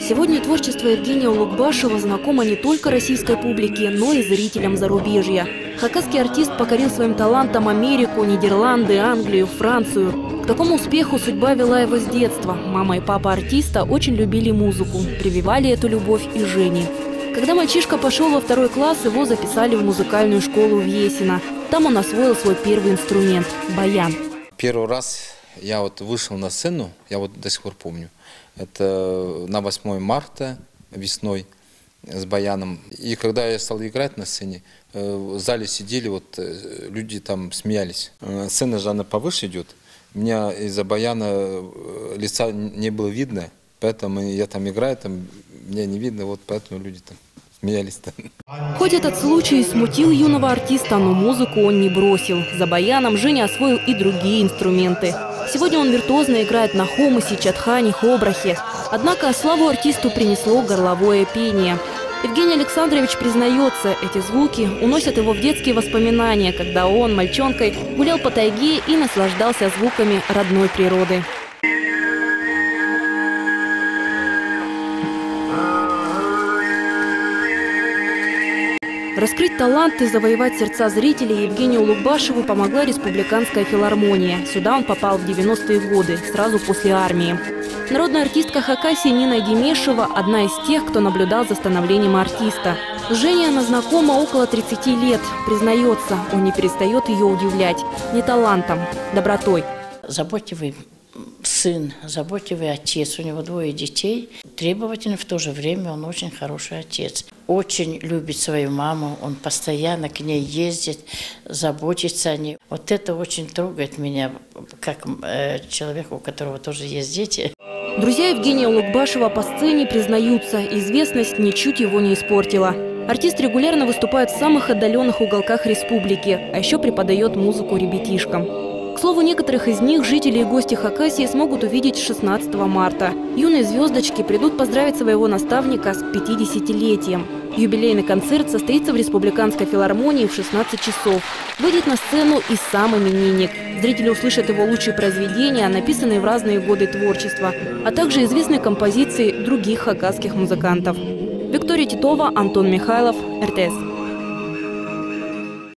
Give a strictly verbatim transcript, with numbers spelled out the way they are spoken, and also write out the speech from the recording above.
Сегодня творчество Евгения Улугбашева знакомо не только российской публике, но и зрителям зарубежья. Хакасский артист покорил своим талантом Америку, Нидерланды, Англию, Францию. К такому успеху судьба вела его с детства. Мама и папа артиста очень любили музыку, прививали эту любовь и Жене. Когда мальчишка пошел во второй класс, его записали в музыкальную школу в Есино. Там он освоил свой первый инструмент – баян. Первый раз я вот вышел на сцену, я вот до сих пор помню. Это на восьмое марта весной с баяном. И когда я стал играть на сцене, в зале сидели, вот люди там смеялись. Сцена же она повыше идет. У меня из-за баяна лица не было видно, поэтому я там играю, там меня не видно, вот поэтому люди там смеялись. Хоть этот случай смутил юного артиста, но музыку он не бросил. За баяном Женя освоил и другие инструменты. Сегодня он виртуозно играет на хомусе, чадхане, хобрахе. Однако славу артисту принесло горловое пение. Евгений Александрович признается, эти звуки уносят его в детские воспоминания, когда он, мальчонкой, гулял по тайге и наслаждался звуками родной природы. Раскрыть талант и завоевать сердца зрителей Евгению Улугбашеву помогла Республиканская филармония. Сюда он попал в девяностые годы, сразу после армии. Народная артистка Хакасии Нина Демешева – одна из тех, кто наблюдал за становлением артиста. С Женей она знакома около тридцати лет. Признается, он не перестает ее удивлять. Не талантом, добротой. Заботливый сын, заботливый отец, у него двое детей. Требовательный, в то же время он очень хороший отец. Очень любит свою маму, он постоянно к ней ездит, заботится о ней. Вот это очень трогает меня, как э, человека, у которого тоже есть дети. Друзья Евгения Улугбашева по сцене признаются, известность ничуть его не испортила. Артист регулярно выступает в самых отдаленных уголках республики, а еще преподает музыку ребятишкам. К слову, некоторых из них жители и гости Хакасии смогут увидеть шестнадцатого марта. Юные звездочки придут поздравить своего наставника с пятидесятилетием. Юбилейный концерт состоится в Республиканской филармонии в шестнадцать часов. Выйдет на сцену и сам именинник. Зрители услышат его лучшие произведения, написанные в разные годы творчества, а также известные композиции других хакасских музыкантов. Виктория Титова, Антон Михайлов, эр тэ эс.